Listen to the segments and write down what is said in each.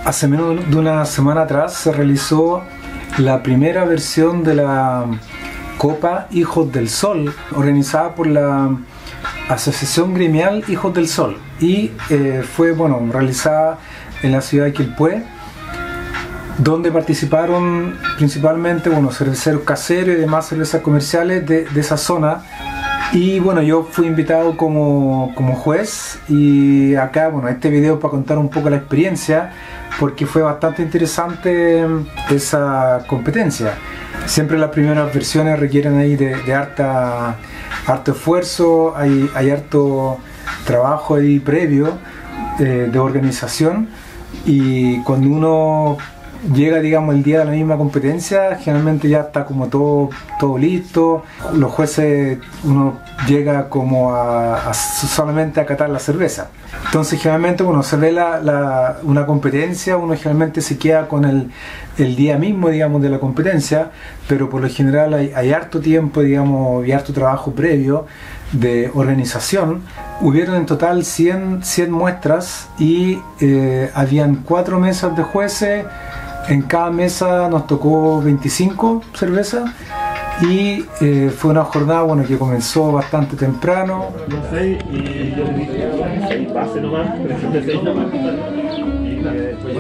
Hace menos de una semana atrás se realizó la primera versión de la Copa Hijos del Sol, organizada por la Asociación Gremial Hijos del Sol, y fue realizada en la ciudad de Quilpué, donde participaron principalmente cerveceros caseros y demás cervezas comerciales de esa zona. Y yo fui invitado como juez, y acá este video para contar un poco la experiencia, porque fue bastante interesante esa competencia. Siempre las primeras versiones requieren ahí de harto esfuerzo, hay harto trabajo ahí previo de organización, y cuando uno llega, el día de la misma competencia, generalmente ya está como todo listo. Los jueces, uno llega como solamente a catar la cerveza. Entonces generalmente se ve una competencia, uno generalmente se queda con el día mismo, de la competencia, pero por lo general hay harto tiempo, y harto trabajo previo de organización. Hubieron en total 100 muestras, y habían 4 mesas de jueces. En cada mesa nos tocó 25 cervezas, y fue una jornada que comenzó bastante temprano. Y yo le dije 6 bases nomás, presión de 6 nomás. Y después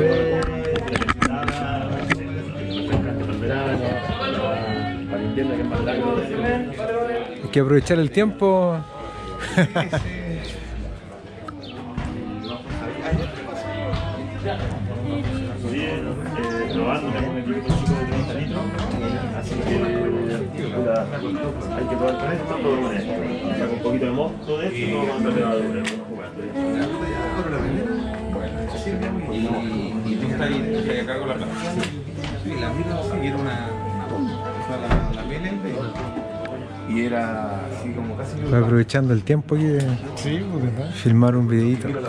para el invierno, que es más largo. Hay que aprovechar el tiempo. Probando con un equipo chico de 30 litros, así que hay que probar con esto, todo con esto. Saca un poquito de mosto de esto, no vamos a levadura, ¿Y tú estás ahí a cargo de la plata? Sí, la mira era una la PNL, y era así como casi... Estoy aprovechando el tiempo aquí de filmar un videito. Sí,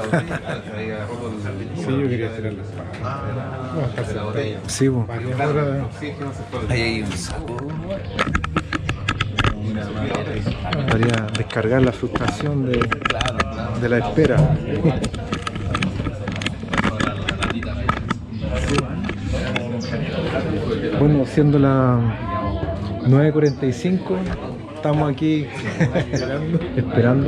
yo quería hacer la botella. Sí, Ahí hay un saco. Para descargar la frustración de la espera. Siendo las 9:45, estamos aquí esperando.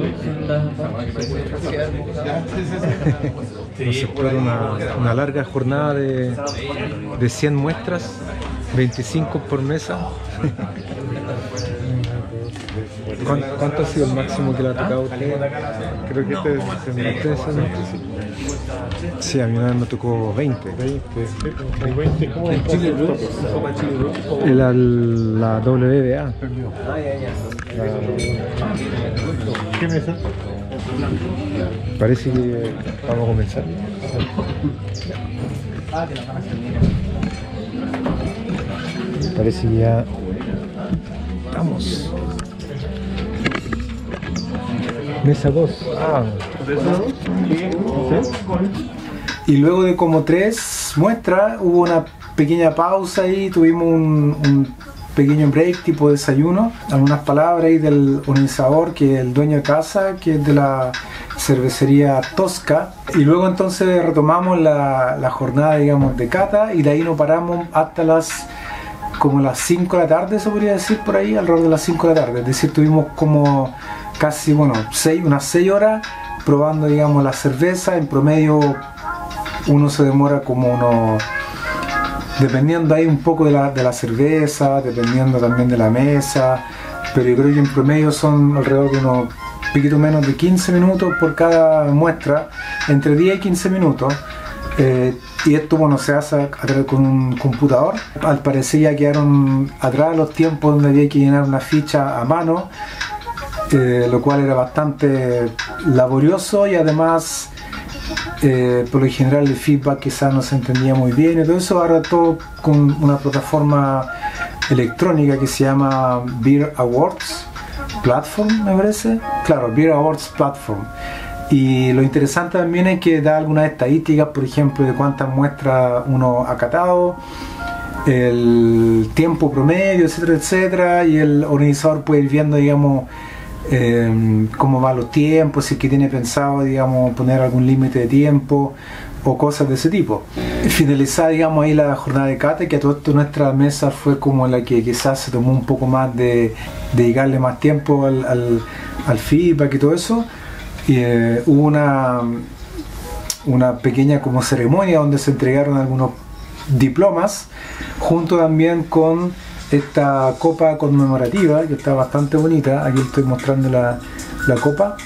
Nos espera una larga jornada de 100 muestras, 25 por mesa. ¿Cuánto ha sido el máximo que le ha tocado a usted? Creo que este es el Sí, a mí una vez me tocó 20. ¿cómo ¿El Chile Blues? La WBA. ¿Qué mesa? Parece que vamos a comenzar. Parece que ya estamos. Mesa 2. Y luego de como 3 muestras hubo una pequeña pausa ahí, tuvimos un pequeño break tipo desayuno, algunas palabras ahí del organizador, que es el dueño de casa, que es de la cervecería Tosca, y luego entonces retomamos la jornada de cata, y de ahí nos paramos hasta las 5 de la tarde, se podría decir, por ahí, alrededor de las 5 de la tarde. Es decir, tuvimos como casi unas 6 horas probando la cerveza. En promedio uno se demora como dependiendo ahí un poco de la cerveza, dependiendo también de la mesa, pero yo creo que en promedio son alrededor de unos poquito menos de 15 minutos por cada muestra, entre 10 y 15 minutos. Y esto se hace a través con un computador. Al parecer ya quedaron atrás los tiempos donde había que llenar una ficha a mano, lo cual era bastante laborioso, y además por lo general el feedback quizás no se entendía muy bien, y todo eso. Ahora todo con una plataforma electrónica que se llama Beer Awards Platform, me parece. Claro, Beer Awards Platform. Y lo interesante también es que da algunas estadísticas, por ejemplo, de cuántas muestras uno ha catado, el tiempo promedio, etcétera, etcétera, y el organizador puede ir viendo, cómo van los tiempos, si es que tiene pensado, poner algún límite de tiempo o cosas de ese tipo. Finalizada, digamos, ahí la jornada de cata, que a todo esto nuestra mesa fue como la que quizás se tomó un poco más de dedicarle más tiempo al feedback y todo eso. Y hubo una pequeña como ceremonia donde se entregaron algunos diplomas, junto también con esta copa conmemorativa que está bastante bonita. Aquí estoy mostrando la copa.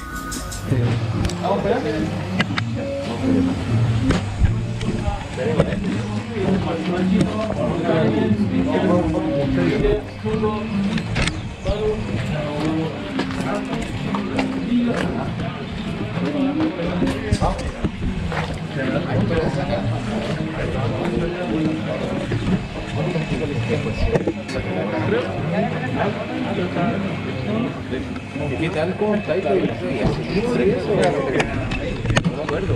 ¿Qué tal? ¿Cómo estáis? No me acuerdo.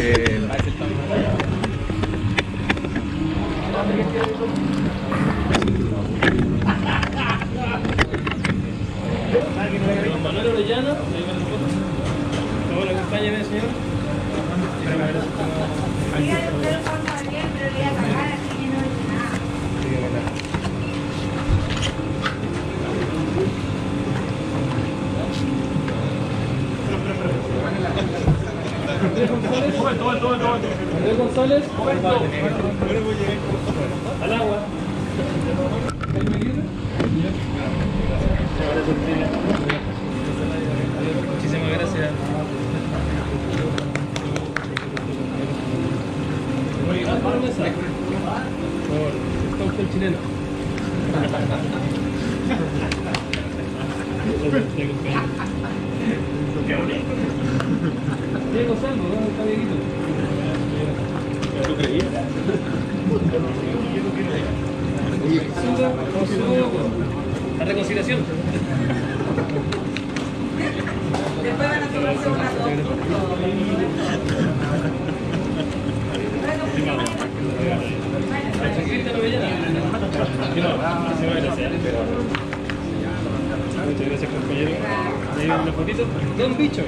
Manuel Orellana, por favor, acompáñeme, señor. Andrés González, al agua. Muchísimas gracias. Por favor, está usted el chileno. Diego Salvo, ¿dónde está Dieguito? ¿Tú creías? La reconciliación. Después van a tomarse una foto. Cristian Orellana. Muchísimas gracias. Muchas gracias, compañero. ¿Me dieron una fotito? Don Bicho.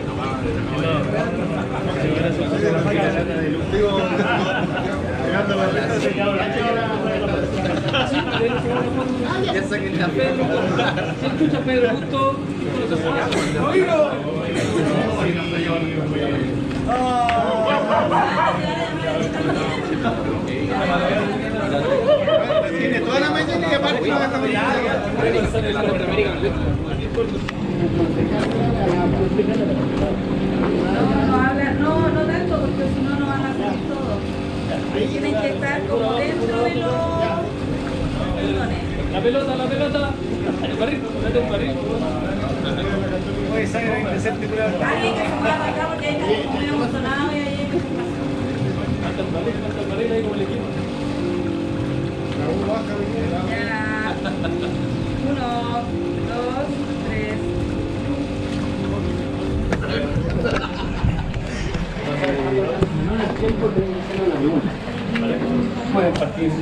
Ya saqué el café. ¿Se escucha Pedro Justo? Tiene toda la mañana y aparte no deja No tanto, porque si no, no van a salir todos. Tienen que estar como dentro de los cordones. La pelota. El barril, mete un barril. Oye, sangre presente por ahí. Alguien que se mueva para acá porque hay que muy emocionado y ahí hay que pasar. Hasta el barril ahí como el equipo. Ya. 1, 2, 3. Pueden partir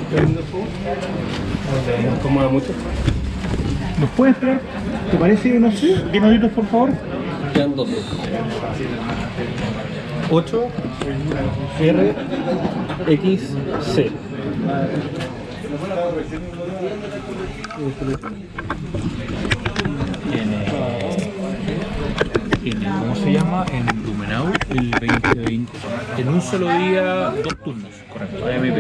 incomoda mucho. ¿Nos puedes esperar? ¿Te parece, no sé, 10 minutos, por favor? Quedan 2. 8 R X C. ¿Cómo se llama? En Blumenau el 2020. En un solo día, 2 turnos, correcto. AMP.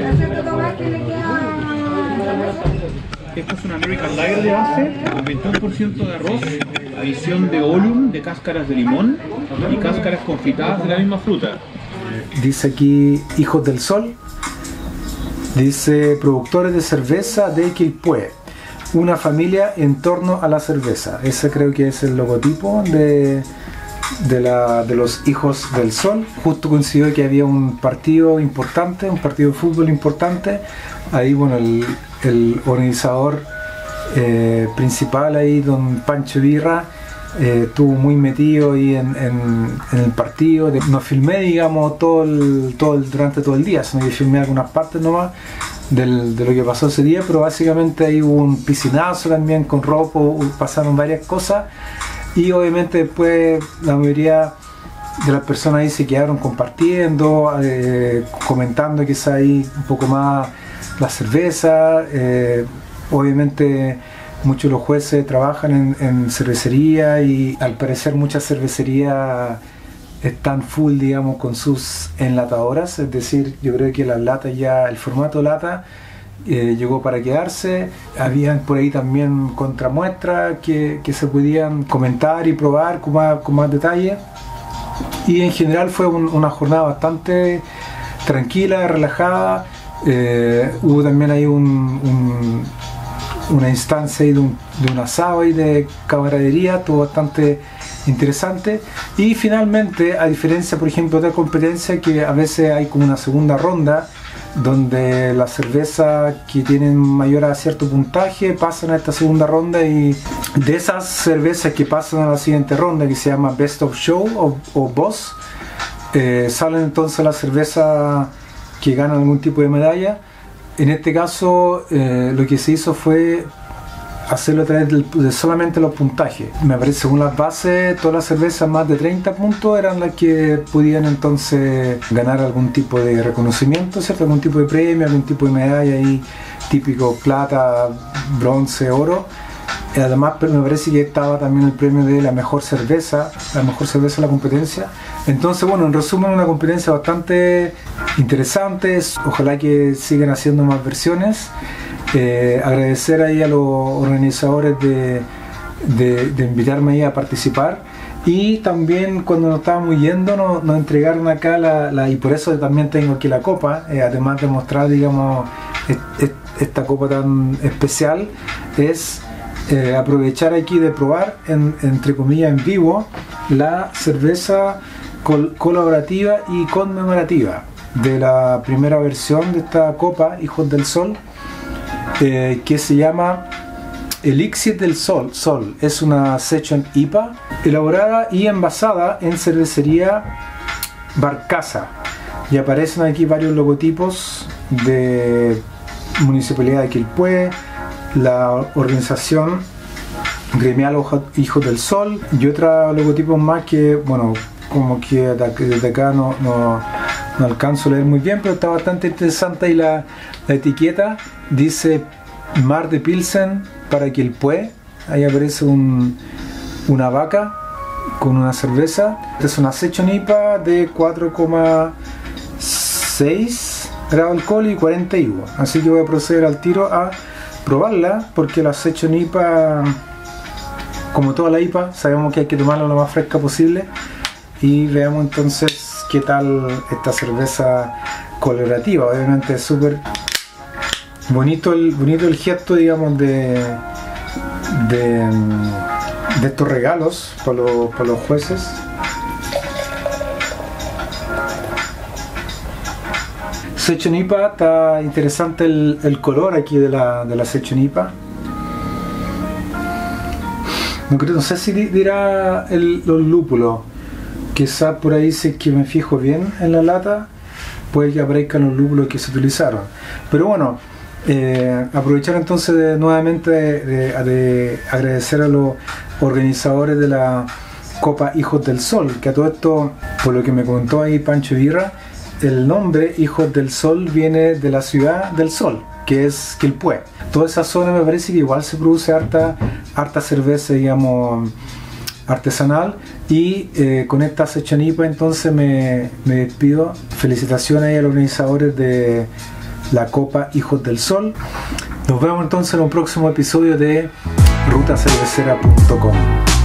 Esto es un American Lager de base, con 21% de arroz, adición de Olum, de cáscaras de limón y cáscaras confitadas de la misma fruta. Dice aquí Hijos del Sol. Dice productores de cerveza de Quilpué. Una familia en torno a la cerveza. Ese creo que es el logotipo de los Hijos del Sol. Justo coincidió que había un partido importante, un partido de fútbol importante. Ahí, bueno, el organizador principal ahí, don Pancho Birra, estuvo muy metido ahí en el partido. No filmé, digamos, durante todo el día, sino que filmé algunas partes nomás de lo que pasó ese día, pero básicamente ahí hubo un piscinazo también con ropa, pasaron varias cosas y obviamente después la mayoría de las personas ahí se quedaron compartiendo, comentando quizá ahí un poco más la cerveza. Obviamente muchos de los jueces trabajan en cervecería y al parecer muchas cervecerías están full, digamos, con sus enlatadoras. Es decir, yo creo que las latas ya, el formato lata llegó para quedarse. Habían por ahí también contramuestras que se podían comentar y probar con más detalle. Y en general fue una jornada bastante tranquila, relajada. Hubo también ahí una instancia ahí de un asado y de camaradería, estuvo bastante interesante. Y finalmente, a diferencia por ejemplo de competencia, que a veces hay como una segunda ronda donde las cervezas que tienen mayor a cierto puntaje pasan a esta segunda ronda, y de esas cervezas que pasan a la siguiente ronda, que se llama Best of Show o Boss, salen entonces las cervezas que ganan algún tipo de medalla. En este caso lo que se hizo fue hacerlo a través de solamente los puntajes. Me parece, según las bases, todas las cervezas más de 30 puntos eran las que podían entonces ganar algún tipo de reconocimiento, ¿cierto? Algún tipo de premio, algún tipo de medalla ahí, típico plata, bronce, oro. Además me parece que estaba también el premio de la mejor cerveza de la competencia. Entonces, bueno, en resumen, una competencia bastante interesante. Ojalá que sigan haciendo más versiones. Agradecer ahí a los organizadores de invitarme ahí a participar. Y también cuando nos estábamos yendo nos entregaron acá y por eso también tengo aquí la copa, además de mostrar, digamos, esta copa tan especial, es aprovechar aquí de probar entre comillas en vivo la cerveza colaborativa y conmemorativa de la primera versión de esta copa, Hijos del Sol, que se llama Elixir del Sol. Es una Session IPA elaborada y envasada en cervecería Barcaza, y aparecen aquí varios logotipos de Municipalidad de Quilpué, la organización gremial Hijos del Sol y otros logotipos más que, bueno, como que desde acá no alcanzo a leer muy bien, pero está bastante interesante. Ahí la etiqueta dice Mar de Pilsen para Quilpué. Ahí aparece una vaca con una cerveza. Esta es una Session IPA de 4,6 grados de alcohol y 40 IBU. Así que voy a proceder al tiro a probarla, porque la Session IPA, como toda la IPA, sabemos que hay que tomarla lo más fresca posible. Y veamos entonces qué tal esta cerveza colaborativa. Obviamente es súper bonito el gesto, digamos, de estos regalos para los jueces. Session IPA, está interesante el color aquí de la Session IPA. No sé si dirá los lúpulos. Quizás por ahí, si es que me fijo bien en la lata, puede que aparezcan los lúpulos que se utilizaron. Pero bueno, aprovechar entonces nuevamente de agradecer a los organizadores de la Copa Hijos del Sol, que a todo esto, por lo que me comentó ahí Pancho Birra, el nombre Hijos del Sol viene de la ciudad del sol, que es Quilpué. Toda esa zona me parece que igual se produce harta cerveza, digamos, artesanal. Y con esta Session IPA entonces me despido. Felicitaciones a los organizadores de la Copa Hijos del Sol. Nos vemos entonces en un próximo episodio de rutacervecera.com.